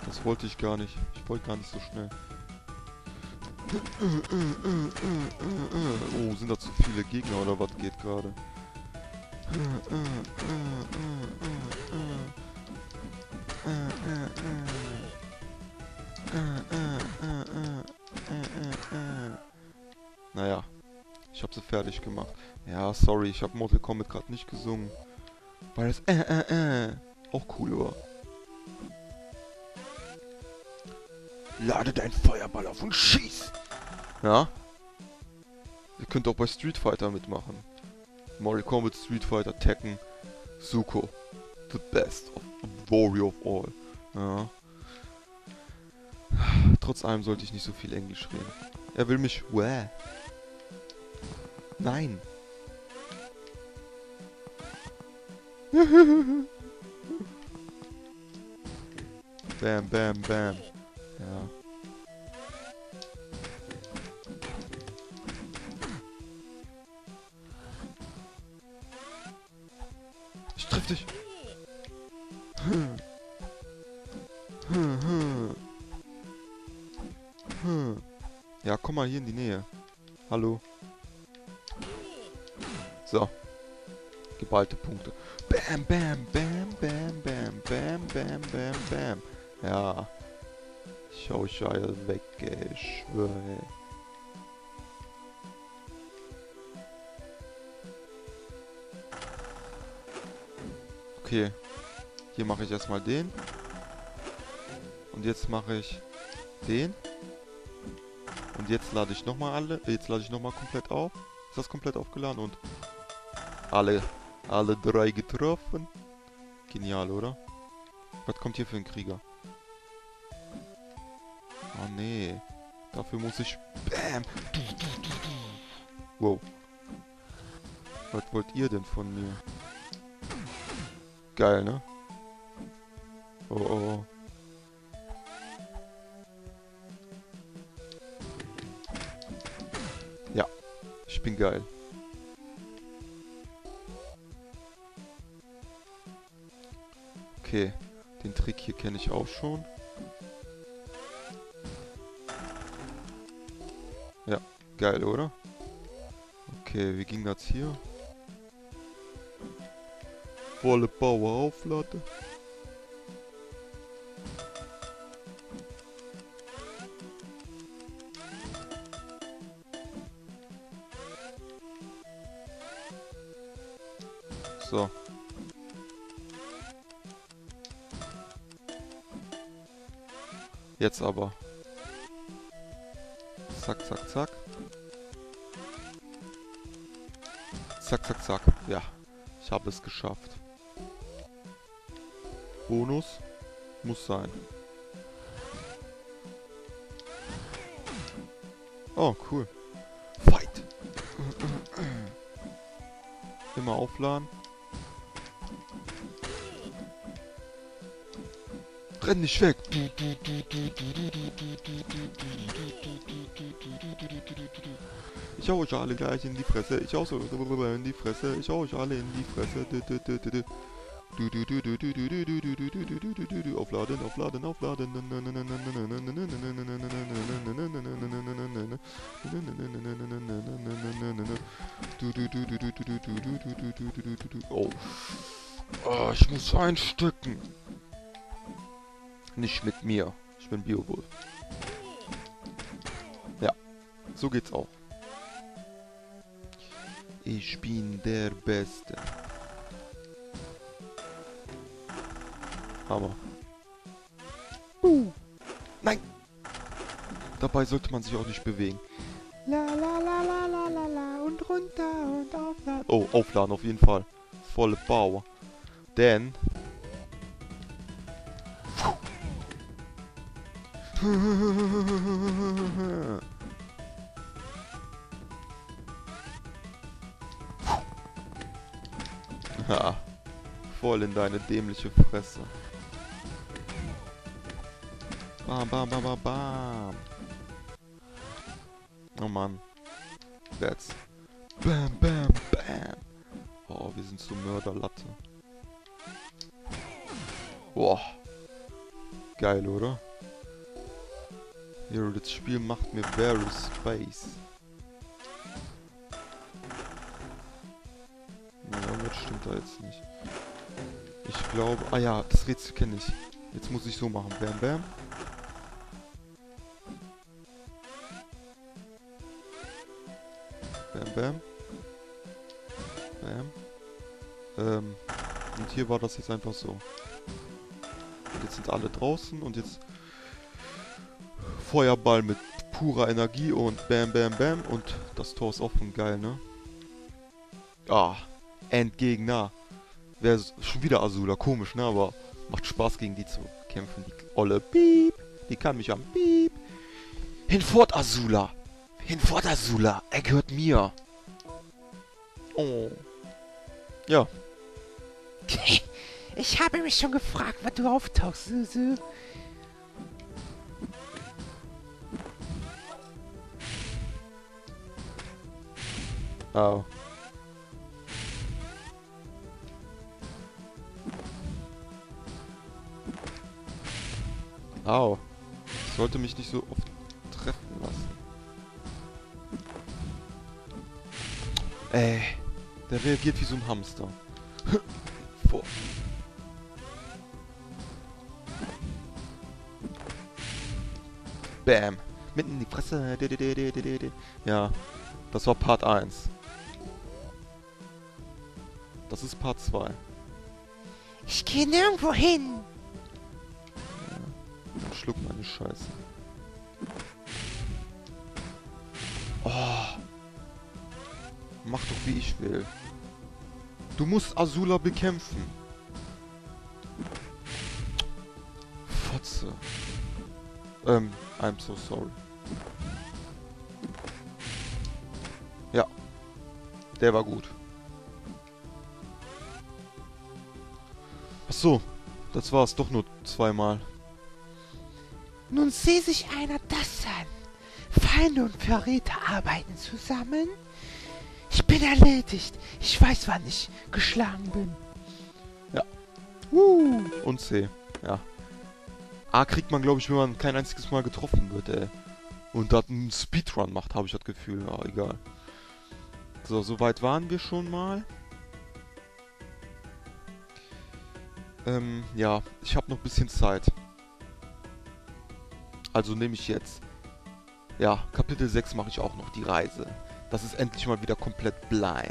Das wollte ich gar nicht. Ich wollte gar nicht so schnell. Oh, sind da zu viele Gegner oder was geht gerade? Naja, ich habe sie fertig gemacht. Ja, sorry, ich habe Mortal Kombat gerade nicht gesungen. Weil das auch cool war. Lade deinen Feuerball auf und schieß! Ja? Ihr könnt auch bei Street Fighter mitmachen. Mortal Kombat, Street Fighter, Tekken, Zuko. The best of warrior of all. Ja. Trotz allem sollte ich nicht so viel Englisch reden. Er will mich... Nein. Bam, bam, bam. Ja. Ich triff dich. Ja, komm mal hier in die Nähe. Hallo. So. Geballte Punkte. Bam, bam, bam, bam, bam, bam, bam, bam, bam. Ja. Schau Scheiße weg, ich schwöre. Okay. Hier mache ich erstmal den. Und jetzt mache ich den. Und jetzt lade ich nochmal alle. Jetzt lade ich nochmal komplett auf. Ist das komplett aufgeladen? Und alle 3 getroffen. Genial, oder? Was kommt hier für ein Krieger? Oh nee. Dafür muss ich... Bam! Wow. Was wollt ihr denn von mir? Geil, ne? Oh, oh. Ja. Ich bin geil. Okay. Den Trick hier kenne ich auch schon. Ja. Geil, oder? Okay, wie ging das hier? Volle Power aufladen. So. Jetzt aber. Zack, zack, zack. Zack, zack, zack. Ja, ich habe es geschafft. Bonus muss sein. Oh, cool. Fight! Immer aufladen. Renn nicht weg! Ich hau euch alle gleich in die Fresse. Ich hau euch in die Fresse. Ich hau euch alle in die Fresse. Aufladen, aufladen, aufladen. Oh. Oh, ich muss einstecken. Nicht mit mir. Ich bin Beowulf. Ja, so geht's auch. Ich bin der Beste. Aber. Nein! Dabei sollte man sich auch nicht bewegen. La la la la la la la und runter und aufladen. Oh, aufladen auf jeden Fall. Volle Power. Denn... Ha. Voll in deine dämliche Fresse. Bam, bam, bam, bam, bam. Oh Mann. That's... Bam, bam, bam. Oh, wir sind so Mörderlatte. Boah. Geil, oder? Ja, das Spiel macht mir very Space. Ja, das stimmt da jetzt nicht. Ich glaube... Ah ja, das Rätsel kenne ich. Jetzt muss ich so machen. Bam, bam. Bam, bam. Bam. Und hier war das jetzt einfach so. Und jetzt sind alle draußen und jetzt... Feuerball mit purer Energie und bam, bam, bam. Und das Tor ist offen. Geil, ne? Ah, Endgegner. Wäre schon wieder Azula. Komisch, ne? Aber macht Spaß, gegen die zu kämpfen. Die olle Piep. Die kann mich am Piep. Hinfort, Azula. Hinfort, Azula. Er gehört mir. Oh. Ja. Ich habe mich schon gefragt, wann du auftauchst, Susu. Au. Au. Ich sollte mich nicht so oft treffen lassen. Der reagiert wie so ein Hamster. Vor. Bam. Mitten in die Fresse. Ja, das war Part 1. Das ist Part 2. Ich gehe nirgendwo hin. Dann schluck meine Scheiße. Oh. Mach doch wie ich will. Du musst Azula bekämpfen. Fotze. I'm so sorry. Ja. Der war gut. Achso. Das war's doch nur zweimal. Nun sieh sich einer das an. Feinde und Verräter arbeiten zusammen. Ich bin erledigt. Ich weiß, wann ich geschlagen bin. Ja. Und C. Ja. A kriegt man, glaube ich, wenn man kein einziges Mal getroffen wird, ey. Und da einen Speedrun macht, habe ich das Gefühl. Ja, egal. So, soweit waren wir schon mal. Ja, ich habe noch ein bisschen Zeit. Also nehme ich jetzt. Ja, Kapitel 6 mache ich auch noch, die Reise. Das ist endlich mal wieder komplett blind.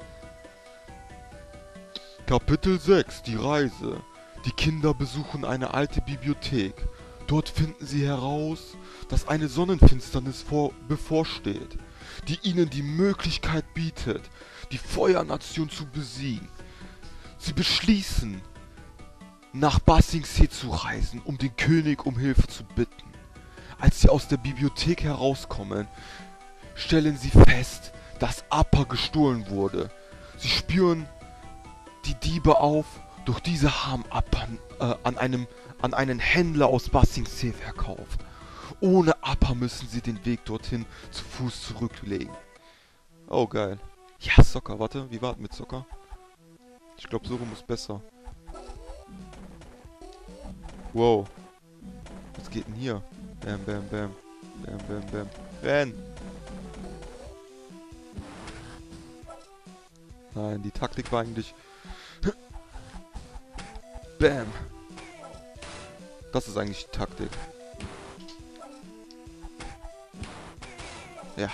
Kapitel 6, die Reise. Die Kinder besuchen eine alte Bibliothek. Dort finden sie heraus, dass eine Sonnenfinsternis bevorsteht, die ihnen die Möglichkeit bietet, die Feuernation zu besiegen. Sie beschließen, nach Ba Sing Se zu reisen, um den König um Hilfe zu bitten. Als sie aus der Bibliothek herauskommen, stellen sie fest, dass Appa gestohlen wurde. Sie spüren die Diebe auf, doch diese haben Appa an einen Händler aus Ba Sing Se verkauft. Ohne Appa müssen sie den Weg dorthin zu Fuß zurücklegen. Oh geil. Ja, Soccer, warte, wie war das mit Soccer? Ich glaube, so rum ist besser. Wow. Was geht denn hier? Bam, bam, bam. Bam, bam, bam. Renn! Nein, die Taktik war eigentlich... Bam! Das ist eigentlich die Taktik. Ja.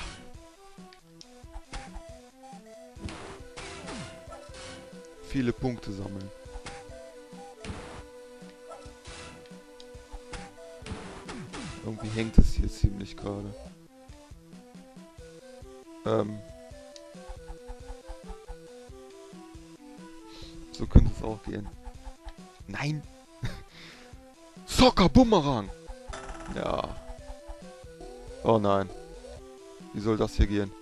Viele Punkte sammeln. Irgendwie hängt es hier ziemlich gerade. So könnte es auch gehen. Nein! Soccer Bumerang! Ja. Oh nein. Wie soll das hier gehen?